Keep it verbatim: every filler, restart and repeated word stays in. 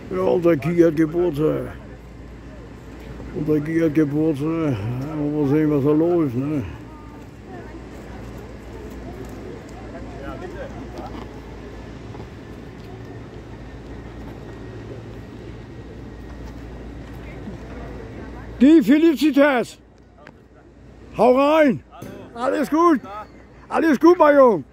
Ja, unser Guy hat Geburtstag. Unser Guy hat Geburtstag. Mal sehen, was da läuft. Ne? Die Felicitas! Hau rein! Alles gut! Alles gut, mein Junge!